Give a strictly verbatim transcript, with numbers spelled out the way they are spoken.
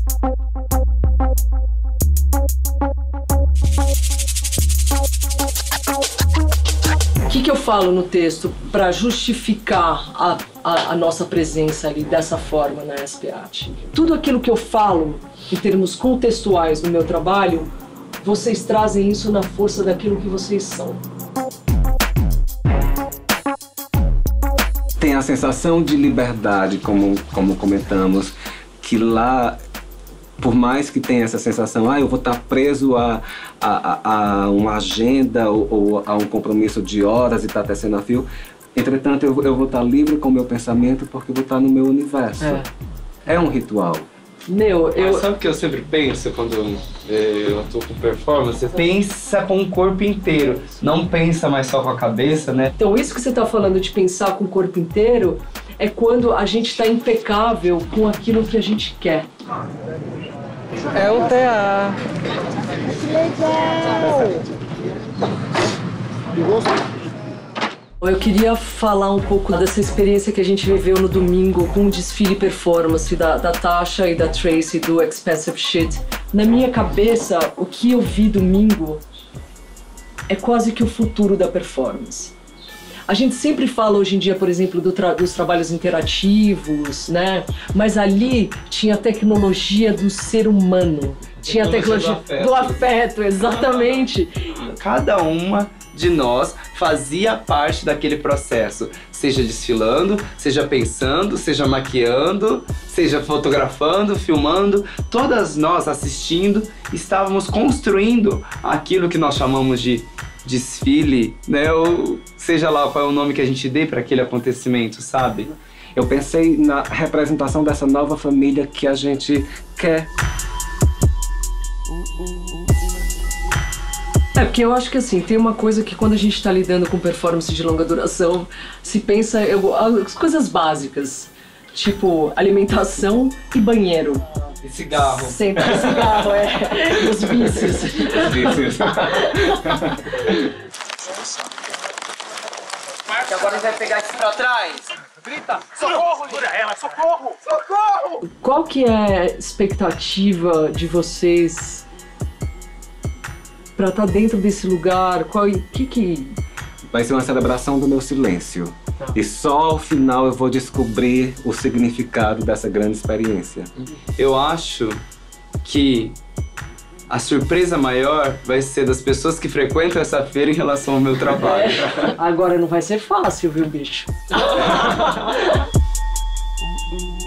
O que que eu falo no texto para justificar a, a, a nossa presença ali dessa forma na S P Art? Tudo aquilo que eu falo em termos contextuais no meu trabalho, vocês trazem isso na força daquilo que vocês são. Tem a sensação de liberdade, como, como comentamos, que lá, por mais que tenha essa sensação, ah, eu vou estar preso a, a, a uma agenda ou, ou a um compromisso de horas e estar tecendo a fio, entretanto eu, eu vou estar livre com o meu pensamento porque eu vou estar no meu universo. É, é um ritual. Meu, eu... Mas sabe o que eu sempre penso quando eu atuo com performance? Pensa com o corpo inteiro, não pensa mais só com a cabeça, né? Então isso que você está falando de pensar com o corpo inteiro é quando a gente está impecável com aquilo que a gente quer. É o T A. Que legal! Eu queria falar um pouco dessa experiência que a gente viveu no domingo com o desfile performance da, da Tasha e da Tracy do Expensive Shit. Na minha cabeça, o que eu vi domingo é quase que o futuro da performance. A gente sempre fala hoje em dia, por exemplo, do tra dos trabalhos interativos, né? Mas ali tinha a tecnologia do ser humano. Tinha a tecnologia do afeto, do afeto exatamente. Cada uma de nós fazia parte daquele processo, seja desfilando, seja pensando, seja maquiando, seja fotografando, filmando. Todas nós assistindo, estávamos construindo aquilo que nós chamamos de desfile, né? Ou seja lá qual é o nome que a gente dê para aquele acontecimento, sabe? Eu pensei na representação dessa nova família que a gente quer. É, porque eu acho que assim, tem uma coisa que quando a gente tá lidando com performance de longa duração, se pensa eu, as coisas básicas, tipo alimentação e banheiro. E cigarro. Sempre cigarro, é. E os vícios. Os vícios. Que agora a gente vai pegar isso pra trás. Grita, socorro, segura ela, socorro, socorro! Qual que é a expectativa de vocês pra estar dentro desse lugar? Qual que que... Vai ser uma celebração do meu silêncio. Tá. E só ao final eu vou descobrir o significado dessa grande experiência. Eu acho que a surpresa maior vai ser das pessoas que frequentam essa feira em relação ao meu trabalho. É. Agora não vai ser fácil, viu, bicho?